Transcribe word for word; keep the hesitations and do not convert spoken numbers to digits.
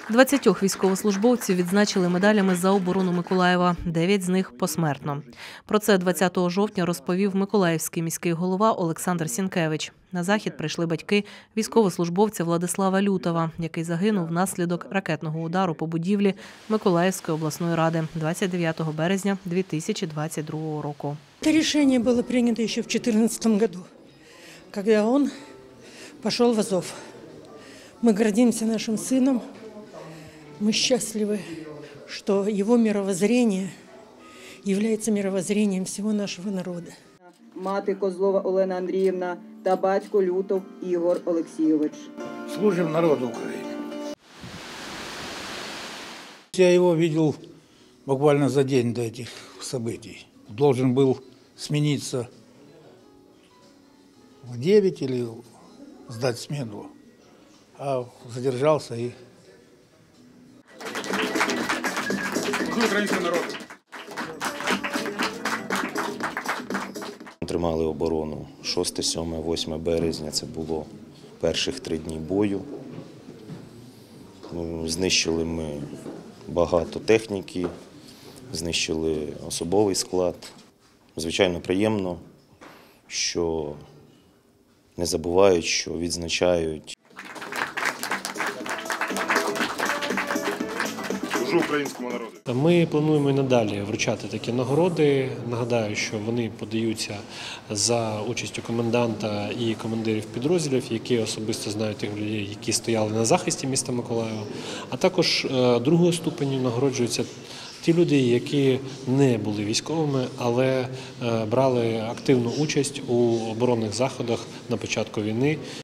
двадцятьох військовослужбовців відзначили медалями за оборону Миколаєва, дев'ять з них посмертно. Про це двадцятого жовтня розповів миколаївський міський голова Олександр Сінкевич. На захід прийшли батьки військовослужбовця Владислава Лютова, який загинув внаслідок ракетного удару по будівлі Миколаївської обласної ради двадцять дев'ятого березня дві тисячі двадцять другого року. Это решение было принято еще в две тысячи четырнадцатом году, когда он пошел в Азов. Мы гордимся нашим сыном, мы счастливы, что его мировоззрение является мировоззрением всего нашего народа. Мати Козлова Олена Андріївна та батько Лютов Ігор Олексійович. Служим народу Украины. Я его видел буквально за день до этих событий. Должен был смениться в девять или сдать смену, а задержался и... Український народ. Тримали оборону шосте, сьоме, восьме березня. Це було перших три дні бою. Знищили ми багато техніки, знищили особовий склад. Звичайно, приємно, що не забувають, що відзначають. Служу українському народу. Ми плануємо і надалі вручати такі нагороди. Нагадаю, що вони подаються за участю коменданта і командирів підрозділів, які особисто знають тих людей, які стояли на захисті міста Миколаєва. А також другого ступеню нагороджуються ті люди, які не були військовими, але брали активну участь у оборонних заходах на початку війни